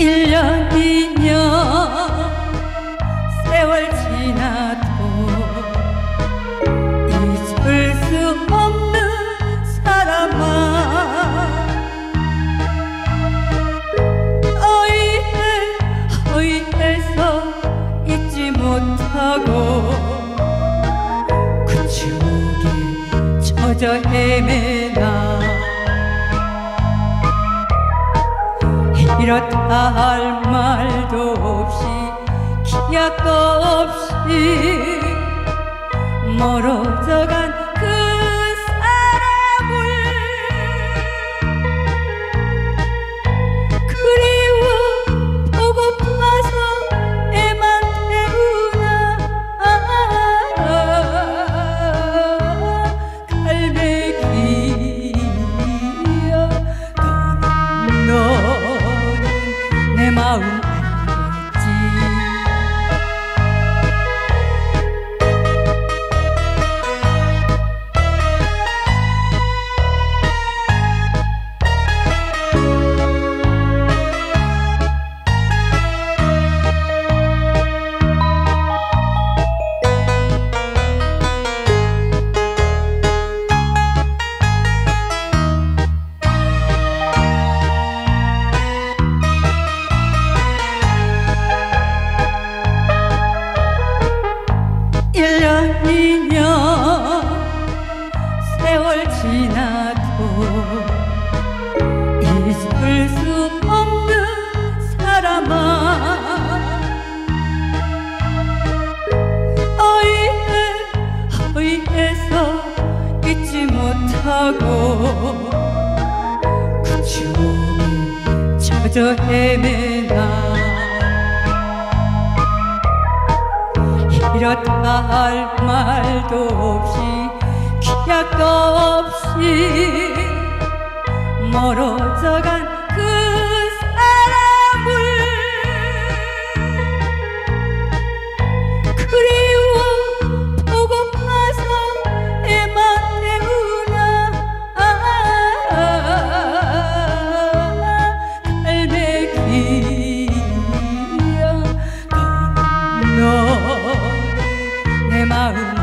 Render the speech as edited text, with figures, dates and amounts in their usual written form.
1년 2년 세월 지나도 잊을 수 없는 사람아, 허위해서 잊지 못하고 그 추억에 젖어 헤매나. 이렇다 할 말도 없이 기약도 없이 멀어져간 그 사람을 그리워 보고파서 애만 태우나. 갈매기야 너는 내 마음 알겠지. 세월 지나도 잊을 수 없는 사람아, 허위해서 잊지 못하고 그 추억에 젖어 헤매나. 이렇다 할 말도 없이 기약도 없이 멀어져간 그 사람을 그리워 보고파서 애만 태우나. 갈매기야 너는 내 마음